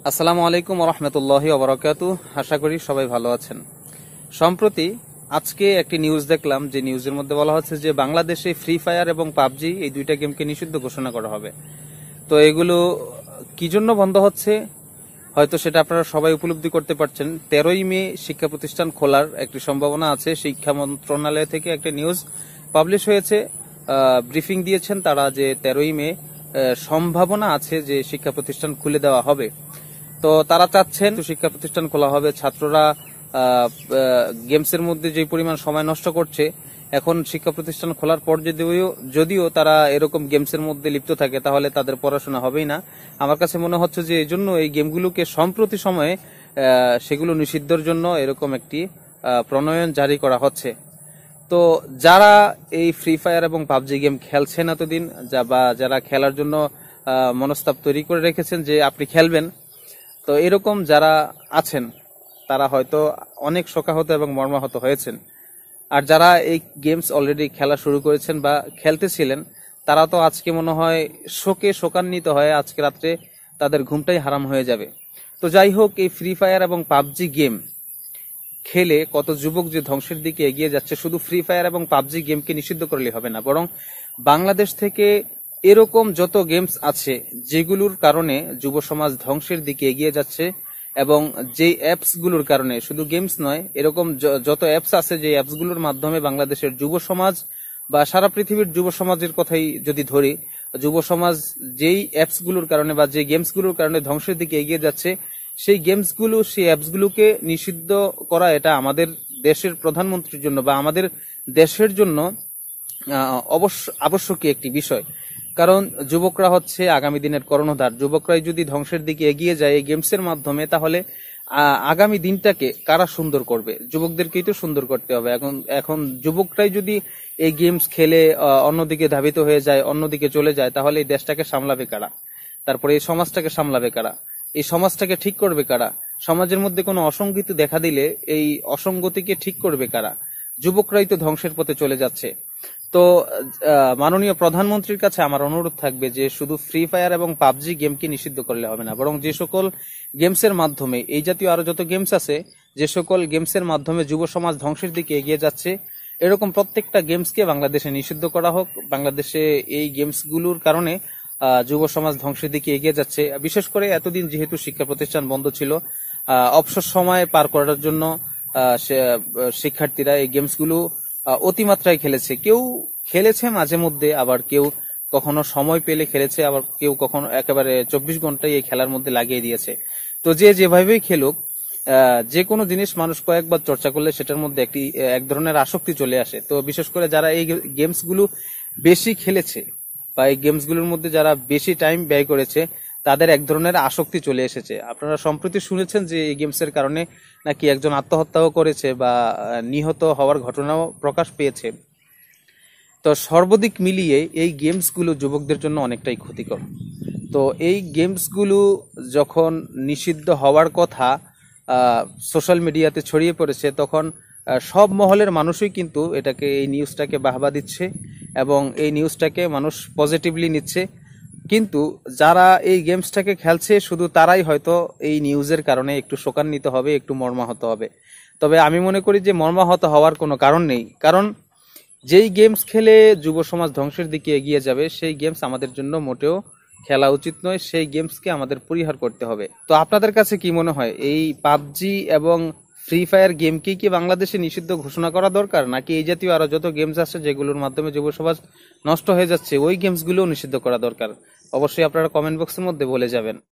আসসালামু আলাইকুম ওয়া রাহমাতুল্লাহি ওয়া বারাকাতুহু। আশা করি সবাই ভালো আছেন। সম্প্রতি আজকে একটি নিউজ দেখলাম, যে নিউজের মধ্যে বলা হচ্ছে যে বাংলাদেশে ফ্রি ফায়ার এবং পাবজি এই দুইটা গেমকে নিষিদ্ধ ঘোষণা করা হবে। তো এগুলো কি জন্য বন্ধ হচ্ছে হয়তো সেটা আপনারা সবাই উপলব্ধি করতে পারছেন। 13ই মে শিক্ষা প্রতিষ্ঠান খোলার একটি সম্ভাবনা আছে। শিক্ষা মন্ত্রণালয় থেকে একটা নিউজ পাবলিশ হয়েছে, ব্রিফিং দিয়েছেন তারা যে 13ই মে সম্ভাবনা আছে যে শিক্ষা প্রতিষ্ঠান খুলে দেওয়া হবে। তো তারা চাচ্ছেন শিক্ষা প্রতিষ্ঠান খোলা হবে, ছাত্ররা গেমসের মধ্যে যে পরিমাণ সময় নষ্ট করছে, এখন শিক্ষা প্রতিষ্ঠান খোলার পর যদিও তারা এরকম গেমসের মধ্যে লিপ্ত থাকে তাহলে তাদের পড়াশোনা হবেই না। আমার কাছে মনে হচ্ছে যে এই জন্য এই গেমগুলোকে সম্প্রতি সময়ে সেগুলো নিষিদ্ধের জন্য এরকম একটি প্রণয়ন জারি করা হচ্ছে। তো যারা এই ফ্রি ফায়ার এবং পাবজি গেম খেলছেন এতদিন, বা যারা খেলার জন্য মনস্তাব তৈরি করে রেখেছেন যে আপনি খেলবেন, তো এরকম যারা আছেন তারা হয়তো অনেক শোকাহত এবং মর্মাহত হয়েছেন। আর যারা এই গেমস অলরেডি খেলা শুরু করেছেন বা খেলতেছিলেন, তারা তো আজকে মনে হয় শোকান্বিত হয়ে আজকে রাত্রে তাদের ঘুমটাই হারাম হয়ে যাবে। তো যাই হোক, এই ফ্রি ফায়ার এবং পাবজি গেম খেলে কত যুবক যে ধ্বংসের দিকে এগিয়ে যাচ্ছে, শুধু ফ্রি ফায়ার এবং পাবজি গেমকে নিষিদ্ধ করলে হবে না, বরং বাংলাদেশ থেকে এরকম যত গেমস আছে যেগুলোর কারণে যুব সমাজ ধ্বংসের দিকে এগিয়ে যাচ্ছে, এবং যে অ্যাপস গুলোর কারণে, শুধু গেমস নয়, এরকম যত অ্যাপস আছে যে অ্যাপস গুলোর মাধ্যমে বাংলাদেশের যুব সমাজ বা সারা পৃথিবীর যুব সমাজের কথাই যদি ধরি, যুব সমাজ যেই অ্যাপস গুলোর কারণে বা যে গেমস গুলোর কারণে ধ্বংসের দিকে এগিয়ে যাচ্ছে, সেই গেমসগুলো, সেই অ্যাপসগুলোকে নিষিদ্ধ করা এটা আমাদের দেশের প্রধানমন্ত্রীর জন্য বা আমাদের দেশের জন্য আবশ্যকীয় একটি বিষয়। কারণ যুবকরা হচ্ছে আগামী দিনের কর্ণধার। যুবকরাই যদি ধ্বংসের দিকে এগিয়ে যায় এই গেমসের মাধ্যমে, তাহলে আগামী দিনটাকে কারা সুন্দর করবে? যুবকদেরকেই তো সুন্দর করতে হবে। এখন যুবকরাই যদি এই গেমস খেলে অন্যদিকে ধাবিত হয়ে যায়, অন্যদিকে চলে যায়, তাহলে এই দেশটাকে সামলাবে কারা? তারপরে এই সমাজটাকে সামলাবে কারা? এই সমাজটাকে ঠিক করবে কারা? সমাজের মধ্যে কোনো অসঙ্গতি দেখা দিলে এই অসঙ্গতিকে ঠিক করবে কারা? যুবকরাই তো ধ্বংসের পথে চলে যাচ্ছে। তো মাননীয় প্রধানমন্ত্রীর কাছে আমার অনুরোধ থাকবে যে শুধু ফ্রি ফায়ার এবং পাবজি গেমকে নিষিদ্ধ করলে হবে না, বরং যে সকল গেমসের মাধ্যমে, এই জাতীয় আরো যত গেমস আছে, যে সকল গেমসের মাধ্যমে যুব সমাজ ধ্বংসের দিকে এগিয়ে যাচ্ছে, এরকম প্রত্যেকটা গেমসকে বাংলাদেশে নিষিদ্ধ করা হোক। বাংলাদেশে এই গেমসগুলোর কারণে যুব সমাজ ধ্বংসের দিকে এগিয়ে যাচ্ছে। বিশেষ করে এতদিন যেহেতু শিক্ষা প্রতিষ্ঠান বন্ধ ছিল, অবসর সময় পার করার জন্য শিক্ষার্থীরা এই গেমসগুলো অতিমাত্রায় খেলেছে। কেউ খেলেছে মাঝে মধ্যে, আবার কেউ কখনো সময় পেলে খেলেছে, আবার কেউ কখনো একেবারে 24 ঘন্টায় এই খেলার মধ্যে লাগিয়ে দিয়েছে। তো যে যেভাবেই খেলুক, যে কোনো জিনিস মানুষ কয়েকবার চর্চা করলে সেটার মধ্যে এক ধরনের আসক্তি চলে আসে। তো বিশেষ করে যারা এই গেমসগুলো বেশি খেলেছে বা এই গেমসগুলোর মধ্যে যারা বেশি টাইম ব্যয় করেছে, তাদের এক ধরনের আসক্তি চলে এসেছে। আপনারা সম্প্রতি শুনেছেন যে এই গেমসের কারণে নাকি একজন আত্মহত্যাও করেছে বা নিহত হওয়ার ঘটনাও প্রকাশ পেয়েছে। তো সর্বাধিক মিলিয়ে এই গেমসগুলো যুবকদের জন্য অনেকটাই ক্ষতিকর। তো এই গেমসগুলো যখন নিষিদ্ধ হওয়ার কথা সোশ্যাল মিডিয়াতে ছড়িয়ে পড়েছে, তখন সব মহলের মানুষই কিন্তু এই নিউজটাকে বাহবা দিচ্ছে এবং এই নিউজটাকে মানুষ পজিটিভলি নিচ্ছে। কিন্তু যারা এই গেমসটাকে খেলছে শুধু তারাই হয়তো এই নিউজের কারণে একটু শোকান্বিত হবে, একটু মর্মাহত হবে। তবে আমি মনে করি যে মর্মাহত হওয়ার কোনো কারণ নেই, কারণ যেই গেমস খেলে যুব সমাজ ধ্বংসের দিকে এগিয়ে যাবে, সেই গেমস আমাদের জন্য মোটেও খেলা উচিত নয়। সেই গেমসকে আমাদের পরিহার করতে হবে। তো আপনাদের কাছে কি মনে হয়, এই পাবজি এবং ফ্রি ফায়ার গেমকে কি বাংলাদেশে নিষিদ্ধ ঘোষণা করা দরকার, নাকি এই জাতীয় আরো যত গেমস আছে যেগুলোর মাধ্যমে যুব সমাজ নষ্ট হয়ে যাচ্ছে ওই গেমসগুলোও নিষিদ্ধ করা দরকার? অবশ্যই আপনারা কমেন্ট বক্সের মধ্যে বলে যাবেন।